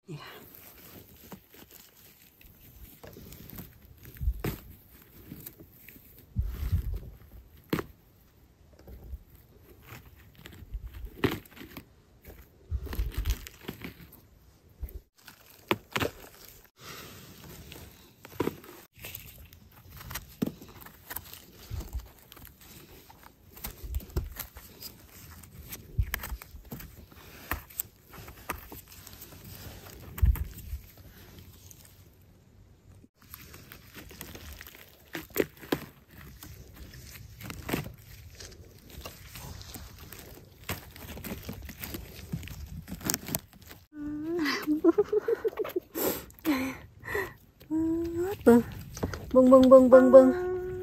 นี่ค่ะเบิ่ง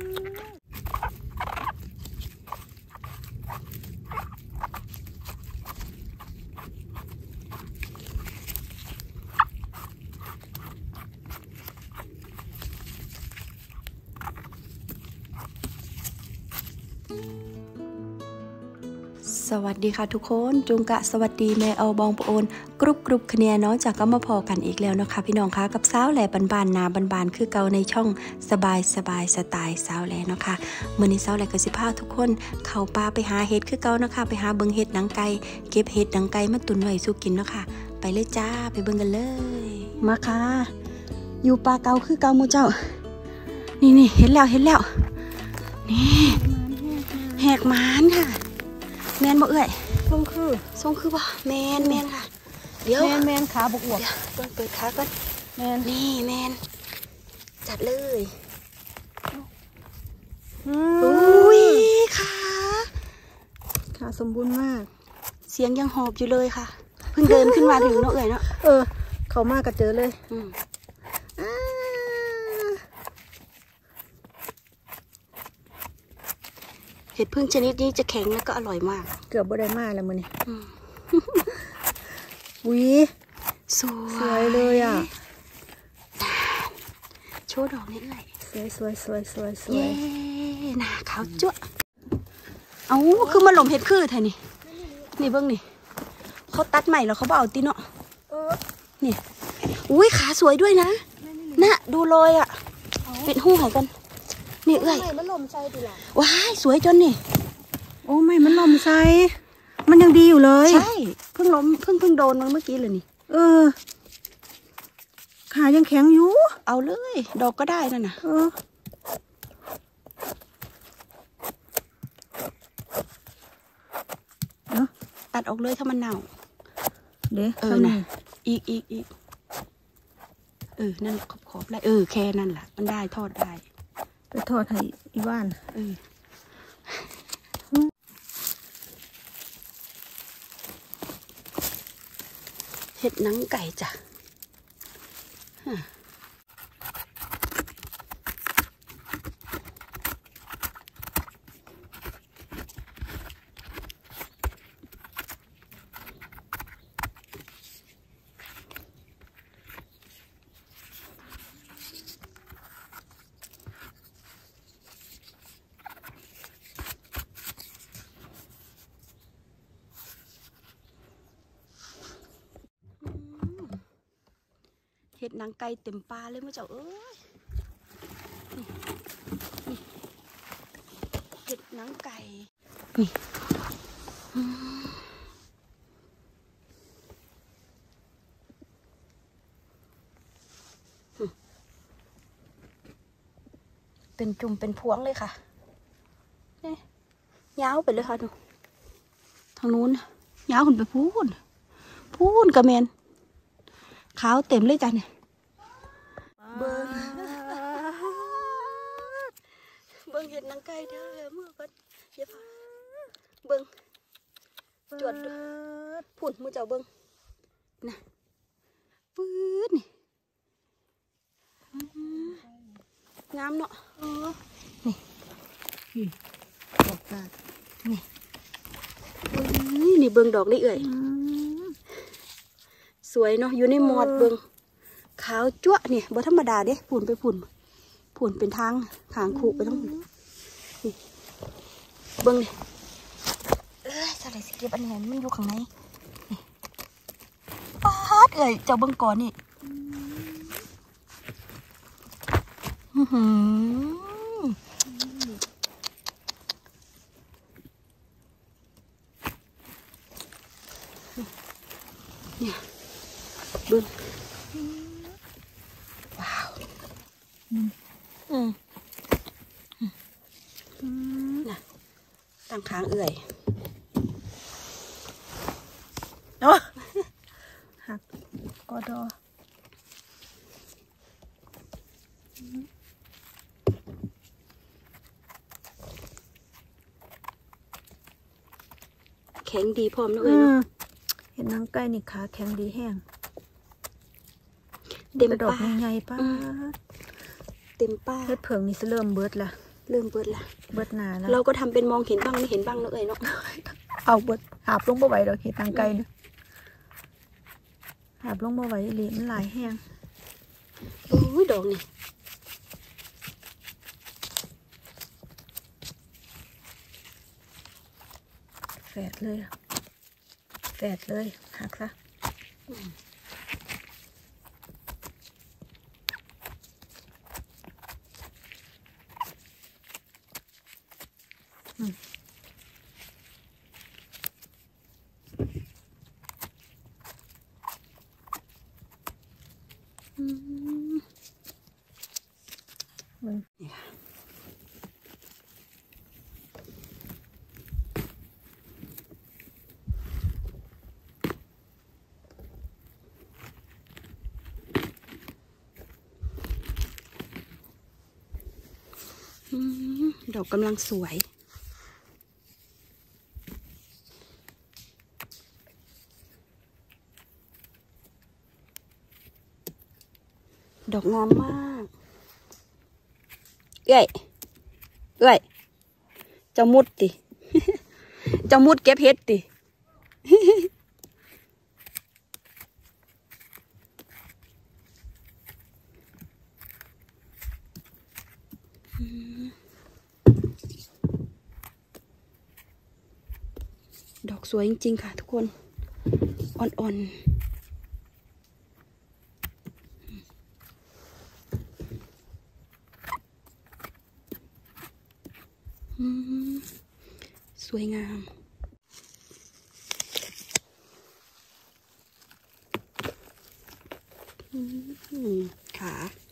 สวัสดีค่ะทุกคนจุงกะสวัสดีแม่เอาบองปะโอนกรุบคะแนนเนาะจากก็มาพอกันอีกแล้วนะคะพี่น้องคะกับสาวแหล่บานๆนาบานๆคือเก่าในช่องสบายสไตล์สาวแหล่เนาะค่ะมื้อนี้สาวแหล่ก็สิพาทุกคนเข้าป่าไปหาเห็ดคือเก่านะคะไปหาเบิ่งเห็ดหนังไก่เก็บเห็ดหนังไก่มาตุ๋นไว้สู้กินเนาะค่ะไปเลยจ้าไปเบิ่งกันเลยมาค่ะอยู่ป่าเก่าคือเก่าหมู่เจ้านี่เห็นแล้วนี่แหกมานค่ะแมนบ่เอ่ยทรงคือบ่แมนค่ะเดี๋ยวแมนขาบวกเปิดขาก่อนแมนนี่แมนจัดเลยอุ้ยขาสมบูรณ์มากเสียงยังหอบอยู่เลยค่ะเพิ่งเดินขึ้นมาถึงเนาะเอ่ยเนาะเขามากก็เจอเลยเห็ดพึ่งชนิดนี้จะแข็งแล้วก็อร่อยมากเกือบบ่ได้มากแล้วมื้อนี้สวยเลยอ่ะโชว์ดอกนิดหน่อยสวยเย้หน้าขาวจั๊วเอาคือมาหล่มเห็ดคือไทยนี่เบิ้งนี่เขาตัดใหม่แล้วเขาเอาตีเนาะนี่อุ้ยขาสวยด้วยนะน่ะดูรอยอ่ะเป็นหู้หายกันนี่เอ้ยมันลมใจดิล่ะว้ายสวยจนนี่โอ้ไม่มันลมใจมันยังดีอยู่เลยใช่เพิ่งล้มเพิ่งโดนมันเมื่อกี้เลยนี่ขายังแข็งอยู่เอาเลยดอกก็ได้นั่นน่ะตัดออกเลยถ้ามันเน่าเด้นะอีกนั่นขอบเลยแค่นั่นแหละมันได้ทอดได้ไปทอดให้อีบ้านเห็ดหนังไก่จ้ะเห็ดหนังไก่เต็มปลาเลยมั้งเจ้านี่เห็ดหนังไก่นี่เป็นจุ่มเป็นพวงเลยค่ะนี่ยาวไปเลยค่ะดูทางนู้นยาวขึ้นไปพูนกระเมนขาวเต็มเลยจ้ะเนี่ยเบิ้งเห็ดหนังไก่เด้อเมื่อก่อนเดี๋ยวเบิ้งจวดพุ่นมือเจ้าเบิ้งนะปื๊ดนี่งามเนาะนี่ดอกกาดนี่เบิ้งดอกนี่เอ่ยสวยเนาะอยู่ในหมอดเบิ้งขาวจั๊วเนี่ยบ่ธรรมดาเด้ผุ่นเป็นทางขู่ไปทั้งนี่เบิ้งนี่สไลด์สเก็บอันนี้มันอยู่ข้างในนี่ป๊าดเอ้ยเจ้าเบิ่งก่อนนี่เนี่ยเบิ่งว้าวน่ะตั้งค้างเอื่อยหักกอดอแข็งดีพร้อมนะเอ้ยเนาะเห็นนางไก่นี่ขาแข็งดีแห้งเต็มดอกป้าใหญ่ๆป้าเต็มป้าเฮ็ดเผิงนี่เริ่มเบิดละเริ่มเบิดละเบิดหนาแล้วเราก็ทำเป็นมองเห็นบ้างไม่เห็นบ้างนะเอ้ยเนาะเอาเบิดหาบลงบ่ไหวดอกเห็ดนางไก่เนี่ยหาบลงบ่ไหวอีหลีมันหลายแห้งโอ้ยดอกนี่แฝดเลยแฝดเลยหักซะนี่ค่ะดอกกำลังสวยดอกงามมากเอ้ยเจ้ามุดติเจ้ามุดเก็บเห็ดติดอกสวยจริงๆค่ะทุกคนอ่อนๆสวยงามขา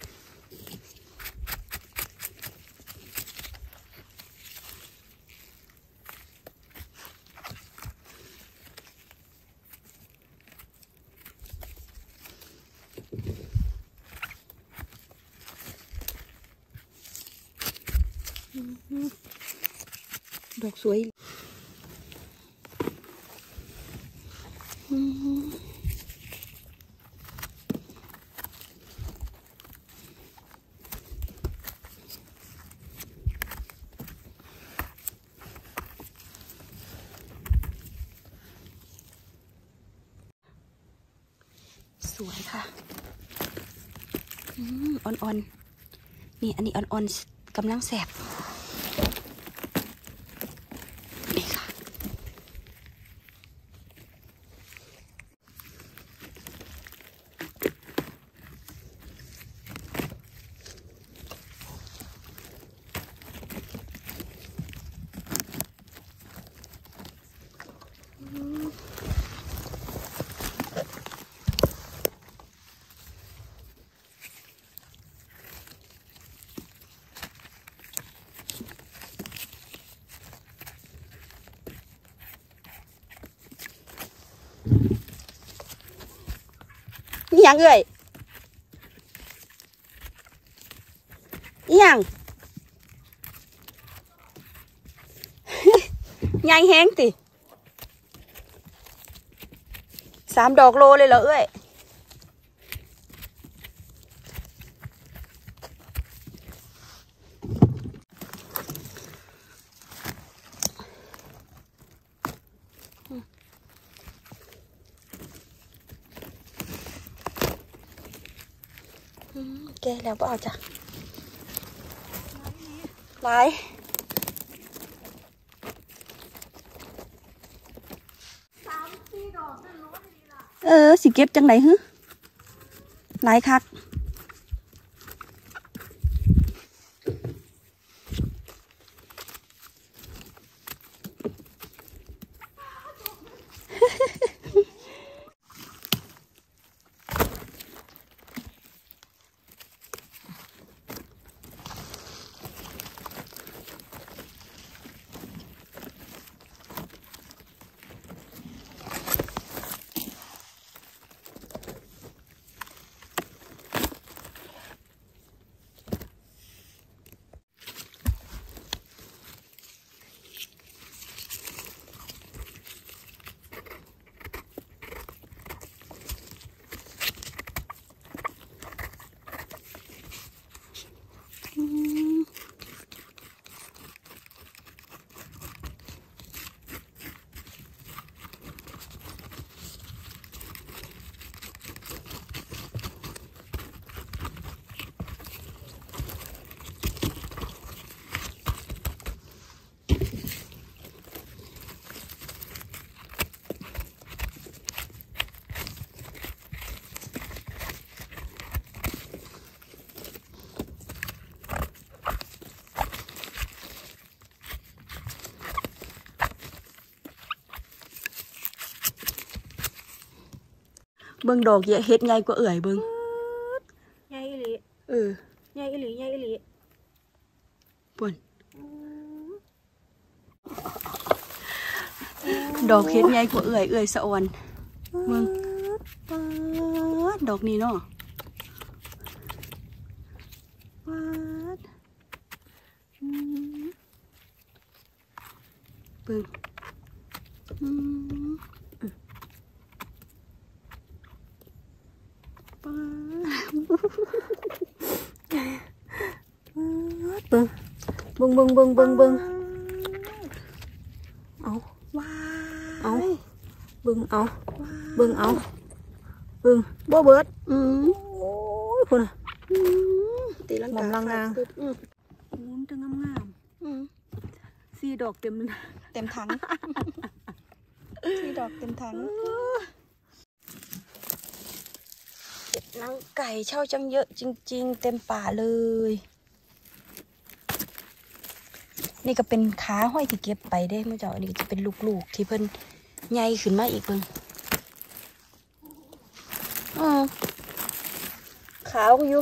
ดอกสวยสวยค่ะอ่อนๆนี่อันนี้อ่อนๆกำลังแสบนี่ค่ะนี่ยังเอ่ยนี่ยังใหญ่แห้งติ3 ดอกโลเลยเหรอเอ้ยแกแล้วก็เอาจ้ะหลายสิเก็บจังไหนฮึหลายคักเบิ่งดอกเฮ็ดใหญ่กว่าเอื่อยเบิ่งใหญ่อีหลีใหญ่อีหลีใหญ่อีหลีปุ่นดอกเฮ็ดใหญ่กว่าเอื่อยสะออนเบิ่งดอกนี้เนาะเบิ่งเบิ่งเอาว้าวเอาเบิ่งเอาบ่เบิดโอ้ยพุ่นน่ะตีลังกางามจังงามสี่ดอกเต็มถังสี่ดอกเต็มถังนังไก่เช่าจังเยอะจริงๆเต็มป่าเลยนี่ก็เป็นขาห้อยที่เก็บไปได้เมื่อเจ้านี่จะเป็นลูกๆที่เพิ่นใหญ่ขึ้นมาอีกเพิ่นขาวอยู่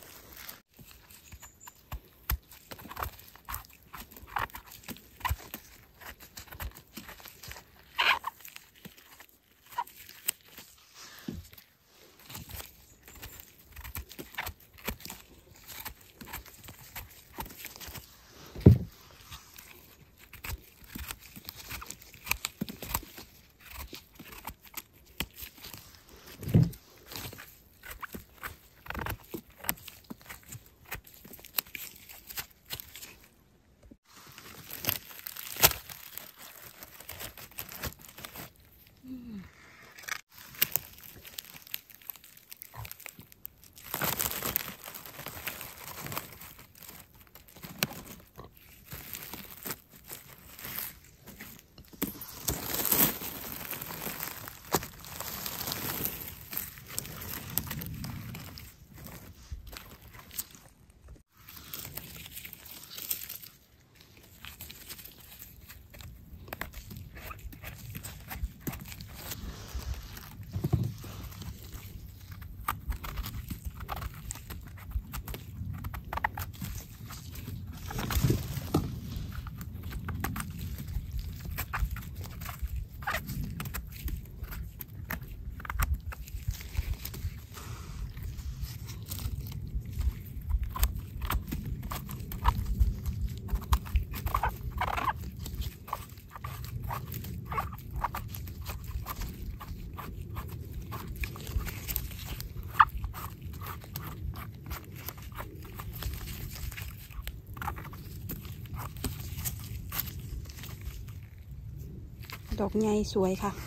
ดอกใหญ่สวยค่ะ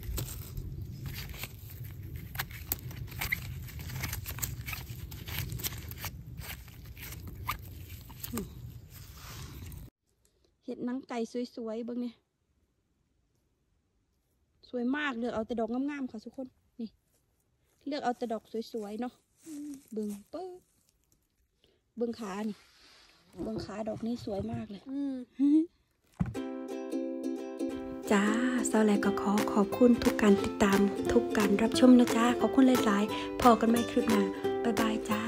เห็ดนังไก่สวยๆเบิ่งเนี่ยสวยมากเลือกเอาแต่ดอกงามๆค่ะทุกคนนี่เลือกเอาแต่ดอกสวยๆเนาะเบิ่งปึ๊บเบิ่งขานี่เบิ่งขาดอกนี้สวยมากเลยจ้าเซาแลก็ขอบคุณทุกการติดตามทุกการรับชมนะจ้าขอบคุณหลายๆพอกันไม่คลิปหน้าบ๊ายบายจ้า